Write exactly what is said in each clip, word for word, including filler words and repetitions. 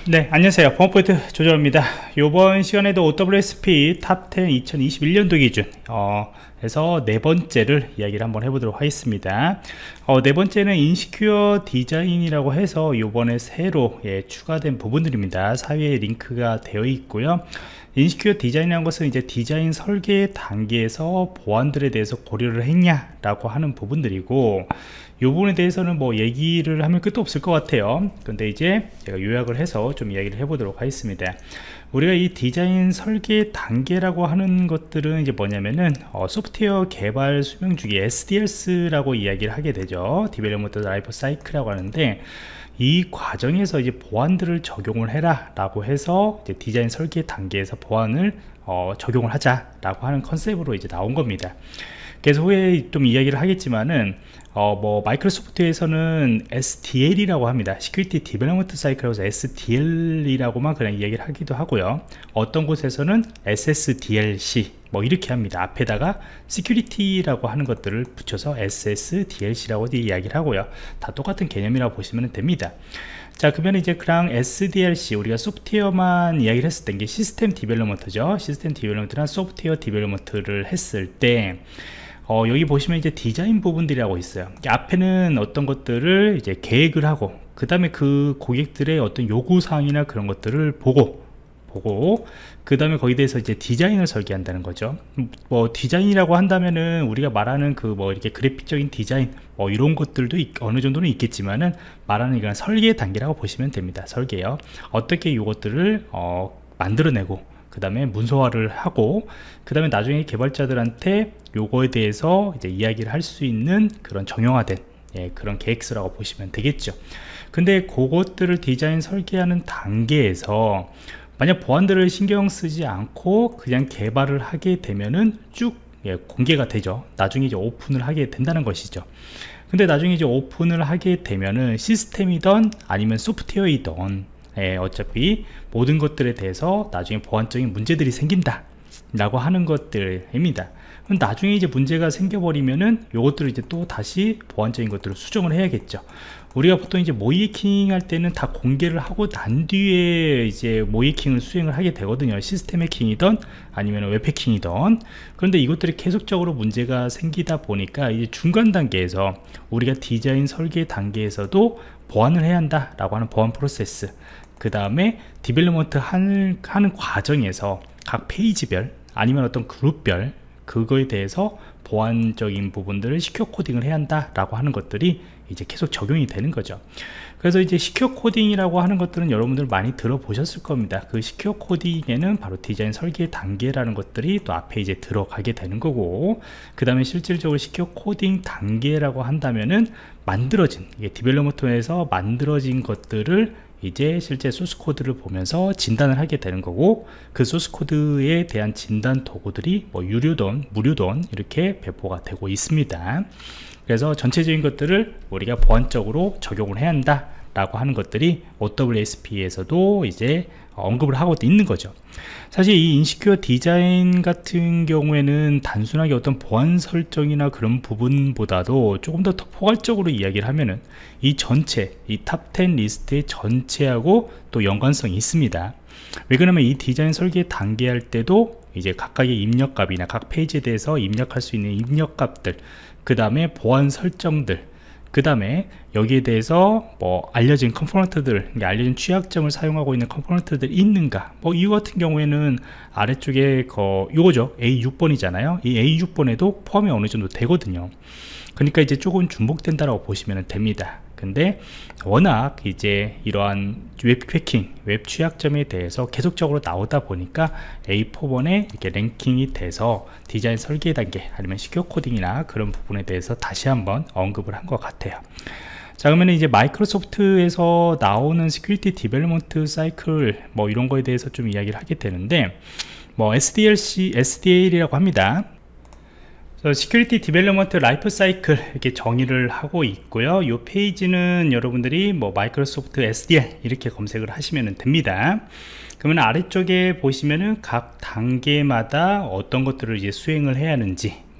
네, 안녕하세요. 보안포인트 조정입니다. 이번 시간에도 오더블유에스피 탑 텐 이천이십일 년도 기준 어, 에서 네 번째를 이야기를 한번 해보도록 하겠습니다. 어, 네 번째는 인시큐어 디자인이라고 해서 이번에 새로 예, 추가된 부분들입니다. 사이에 링크가 되어 있고요. 인시큐어 디자인이라는 것은 이제 디자인 설계 단계에서 보안들에 대해서 고려를 했냐라고 하는 부분들이고, 이 부분에 대해서는 뭐 얘기를 하면 끝도 없을 것 같아요. 근데 이제 제가 요약을 해서 좀 이야기를 해보도록 하겠습니다. 우리가 이 디자인 설계 단계라고 하는 것들은 이제 뭐냐면은 어, 소프트웨어 개발 수명 주기 에스디엘씨라고 이야기를 하게 되죠. 디벨롭먼트 라이프 사이클이라고 하는데, 이 과정에서 이제 보안들을 적용을 해라 라고 해서 이제 디자인 설계 단계에서 보안을 어, 적용을 하자 라고 하는 컨셉으로 이제 나온 겁니다. 그래서 후에 좀 이야기를 하겠지만은 어, 뭐 마이크로소프트에서는 에스디엘이라고 합니다. Security Development Cycle에서 에스디엘이라고만 그냥 이야기를 하기도 하고요. 어떤 곳에서는 에스에스디엘씨 뭐 이렇게 합니다. 앞에다가 Security라고 하는 것들을 붙여서 에스에스디엘씨라고 이야기를 하고요. 다 똑같은 개념이라고 보시면 됩니다. 자, 그러면 이제 그냥 에스디엘씨, 우리가 소프트웨어만 이야기를 했을 때 이게 시스템 디벨롭먼트죠. 시스템 디벨롭먼트나 소프트웨어 디벨롭먼트를 했을 때 어, 여기 보시면 이제 디자인 부분들이라고 있어요. 앞에는 어떤 것들을 이제 계획을 하고, 그 다음에 그 고객들의 어떤 요구사항이나 그런 것들을 보고 보고 그 다음에 거기에 대해서 이제 디자인을 설계한다는 거죠. 뭐 디자인이라고 한다면은 우리가 말하는 그 뭐 이렇게 그래픽적인 디자인 뭐 이런 것들도 있, 어느 정도는 있겠지만은 말하는 이건 설계 단계라고 보시면 됩니다. 설계요. 어떻게 이것들을 어, 만들어내고 그 다음에 문서화를 하고 그 다음에 나중에 개발자들한테 요거에 대해서 이제 이야기를 할 수 있는 그런 정형화된 예, 그런 계획서라고 보시면 되겠죠. 근데 그것들을 디자인 설계하는 단계에서 만약 보안들을 신경 쓰지 않고 그냥 개발을 하게 되면은 쭉 예, 공개가 되죠. 나중에 이제 오픈을 하게 된다는 것이죠. 근데 나중에 이제 오픈을 하게 되면은 시스템이든 아니면 소프트웨어이든 예, 어차피 모든 것들에 대해서 나중에 보안적인 문제들이 생긴다 라고 하는 것들입니다. 그럼 나중에 이제 문제가 생겨버리면은 요것들을 이제 또 다시 보안적인 것들을 수정을 해야겠죠. 우리가 보통 이제 모이킹 할 때는 다 공개를 하고 난 뒤에 이제 모이킹을 수행을 하게 되거든요. 시스템 해킹이든 아니면 웹 해킹이든. 그런데 이것들이 계속적으로 문제가 생기다 보니까 이제 중간 단계에서 우리가 디자인 설계 단계에서도 보완을 해야 한다 라고 하는 보안 프로세스, 그 다음에 디벨롭먼트 하는, 하는 과정에서 각 페이지별 아니면 어떤 그룹별 그거에 대해서 보안적인 부분들을 시큐어 코딩을 해야 한다 라고 하는 것들이 이제 계속 적용이 되는 거죠. 그래서 이제 시큐어 코딩이라고 하는 것들은 여러분들 많이 들어보셨을 겁니다. 그 시큐어 코딩에는 바로 디자인 설계 단계라는 것들이 또 앞에 이제 들어가게 되는 거고, 그 다음에 실질적으로 시큐어 코딩 단계라고 한다면은 만들어진 이게 디벨롭먼트에서 만들어진 것들을 이제 실제 소스 코드를 보면서 진단을 하게 되는 거고, 그 소스 코드에 대한 진단 도구들이 뭐 유료든 무료든 이렇게 배포가 되고 있습니다. 그래서 전체적인 것들을 우리가 보안적으로 적용을 해야 한다 라고 하는 것들이 오더블유에스피에서도 이제 언급을 하고 있는 거죠. 사실 이 인시큐어 디자인 같은 경우에는 단순하게 어떤 보안 설정이나 그런 부분보다도 조금 더 포괄적으로 이야기를 하면은 이 전체, 이 탑 텐 리스트의 전체하고 또 연관성이 있습니다. 왜 그러냐면 이 디자인 설계 단계 할 때도 이제 각각의 입력값이나 각 페이지에 대해서 입력할 수 있는 입력값들, 그 다음에 보안 설정들, 그 다음에 여기에 대해서 뭐 알려진 컴포넌트들, 알려진 취약점을 사용하고 있는 컴포넌트들이 있는가, 뭐 이거 같은 경우에는 아래쪽에 거 요거죠, 에이 육 번이잖아요. 이 에이 육 번에도 포함이 어느 정도 되거든요. 그러니까 이제 조금 중복된다라고 보시면 됩니다. 근데 워낙 이제 이러한 웹 해킹, 웹 취약점에 대해서 계속적으로 나오다 보니까 에이 사 번에 이렇게 랭킹이 돼서 디자인 설계 단계 아니면 시큐어 코딩이나 그런 부분에 대해서 다시 한번 언급을 한 것 같아요. 자, 그러면 이제 마이크로소프트에서 나오는 시큐리티 디벨롭먼트 사이클 뭐 이런 거에 대해서 좀 이야기를 하게 되는데, 뭐 에스디엘씨, 에스디엘이라고 합니다. 시큐리티 디벨롭먼트 라이프 사이클 이렇게 정의를 하고 있고요. 이 페이지는 여러분들이 뭐 마이크로소프트 에스디엘 이렇게 검색을 하시면 됩니다. 그러면 아래쪽에 보시면은 각 단계마다 어떤 것들을 이제 수행을 해야 하는지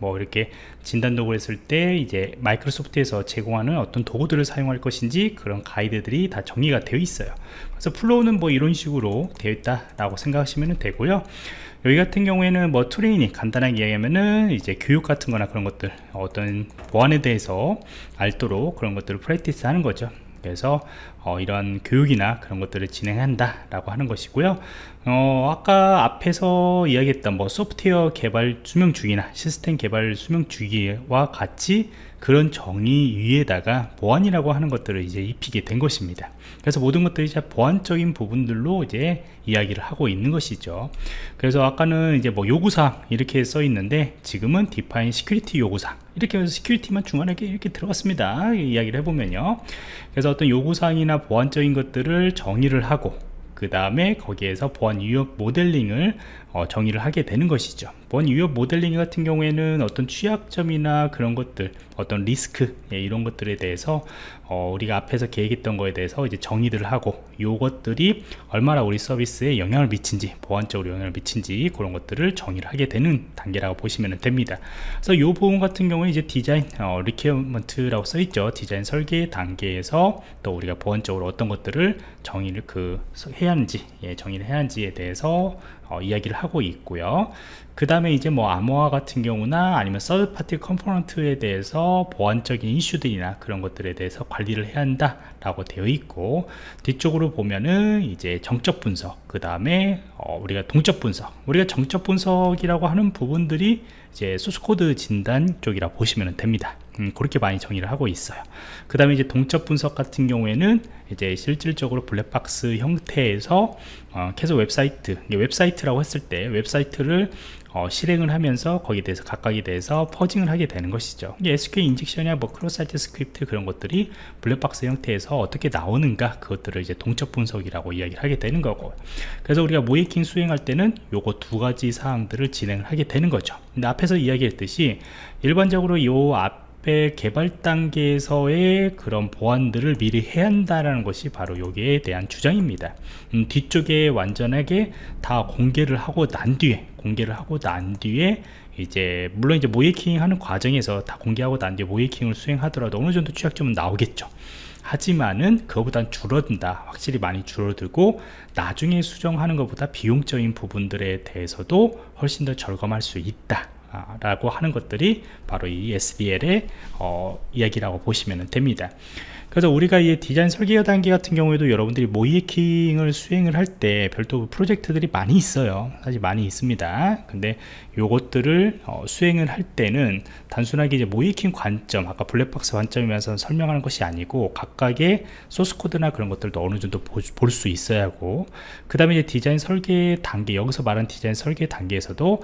뭐 이렇게 진단 도구를 했을 때 이제 마이크로소프트에서 제공하는 어떤 도구들을 사용할 것인지 그런 가이드들이 다 정리가 되어 있어요. 그래서 플로우는 뭐 이런 식으로 되어 있다 라고 생각하시면 되고요. 여기 같은 경우에는 뭐 트레이닝, 간단하게 이야기하면은 이제 교육 같은 거나 그런 것들, 어떤 보안에 대해서 알도록 그런 것들을 프랙티스 하는 거죠. 그래서 어, 이런 교육이나 그런 것들을 진행한다 라고 하는 것이고요. 어, 아까 앞에서 이야기했던 뭐 소프트웨어 개발 수명 주기나 시스템 개발 수명 주기와 같이 그런 정의 위에다가 보안이라고 하는 것들을 이제 입히게 된 것입니다. 그래서 모든 것들이 이제 보안적인 부분들로 이제 이야기를 하고 있는 것이죠. 그래서 아까는 이제 뭐 요구사항 이렇게 써 있는데 지금은 define security 요구사항 이렇게 해서 시큐리티만 중간에 이렇게 들어갔습니다. 이야기를 해보면요. 그래서 어떤 요구사항이나 보안적인 것들을 정의를 하고 그 다음에 거기에서 보안 위협 모델링을 어, 정의를 하게 되는 것이죠. 보안 위협 모델링 같은 경우에는 어떤 취약점이나 그런 것들, 어떤 리스크, 예, 이런 것들에 대해서 어, 우리가 앞에서 계획했던 거에 대해서 이제 정의들을 하고 요것들이 얼마나 우리 서비스에 영향을 미친지, 보안적으로 영향을 미친지 그런 것들을 정의를 하게 되는 단계라고 보시면 됩니다. 그래서 이 부분 같은 경우는 이제 디자인 어, 리퀘어먼트라고 써 있죠. 디자인 설계 단계에서 또 우리가 보안적으로 어떤 것들을 정의를 그 해야 하는지, 예, 정의를 해야 하는지에 대해서 어, 이야기를 하고 있고요. 그 다음에 이제 뭐 암호화 같은 경우나 아니면 서드 파티 컴포넌트에 대해서 보안적인 이슈들이나 그런 것들에 대해서 관리를 해야 한다 라고 되어 있고, 뒤쪽으로 보면은 이제 정적 분석, 그 다음에 어, 우리가 동적 분석, 우리가 정적 분석이라고 하는 부분들이 이제 소스코드 진단 쪽이라 보시면 됩니다. 음, 그렇게 많이 정의를 하고 있어요. 그 다음에 이제 동적 분석 같은 경우에는 이제 실질적으로 블랙박스 형태에서 어, 계속 웹사이트, 웹사이트라고 했을 때 웹사이트를 어, 실행을 하면서 거기에 대해서 각각에 대해서 퍼징을 하게 되는 것이죠. 에스큐엘 인젝션이나 뭐 크로사이트 스크립트 그런 것들이 블랙박스 형태에서 어떻게 나오는가, 그것들을 이제 동적 분석이라고 이야기를 하게 되는 거고, 그래서 우리가 모이킹 수행할 때는 요거 두 가지 사항들을 진행을 하게 되는 거죠. 근데 앞에서 이야기했듯이 일반적으로 요 앞 개발 단계에서의 그런 보안들을 미리 해야 한다는 것이 바로 여기에 대한 주장입니다. 음, 뒤쪽에 완전하게 다 공개를 하고 난 뒤에 공개를 하고 난 뒤에 이제 물론 이제 모이킹 하는 과정에서 다 공개하고 난 뒤에 모이킹을 수행하더라도 어느 정도 취약점은 나오겠죠. 하지만은 그거보단 줄어든다, 확실히 많이 줄어들고 나중에 수정하는 것보다 비용적인 부분들에 대해서도 훨씬 더 절감할 수 있다 라고 하는 것들이 바로 이 에스디엘의 어, 이야기라고 보시면 됩니다. 그래서 우리가 이 디자인 설계 단계 같은 경우에도 여러분들이 모이킹을 수행을 할 때 별도 프로젝트들이 많이 있어요. 사실 많이 있습니다. 근데 요것들을 어, 수행을 할 때는 단순하게 이제 모이킹 관점, 아까 블랙박스 관점이면서 설명하는 것이 아니고 각각의 소스 코드나 그런 것들도 어느 정도 볼 수 있어야 하고, 그 다음에 이제 디자인 설계 단계, 여기서 말한 디자인 설계 단계에서도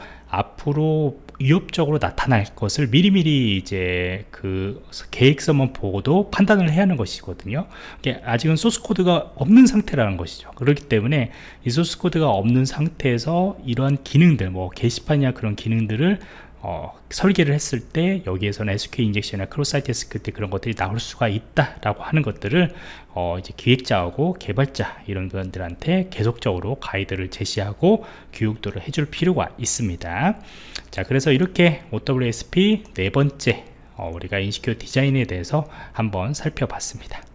앞으로 위협적으로 나타날 것을 미리미리 이제 그 계획서만 보고도 판단을 해야 하는 것이거든요. 아직은 소스 코드가 없는 상태라는 것이죠. 그렇기 때문에 이 소스 코드가 없는 상태에서 이러한 기능들, 뭐 게시판이나 그런 기능들을 어, 설계를 했을 때 여기에서는 에스큐엘 인젝션이나 크로사이트 스크립트 그런 것들이 나올 수가 있다라고 하는 것들을 어, 이제 기획자하고 개발자 이런 분들한테 계속적으로 가이드를 제시하고 교육도를 해줄 필요가 있습니다. 자, 그래서 이렇게 오더블유에스피 네 번째 어, 우리가 인시큐어 디자인에 대해서 한번 살펴봤습니다.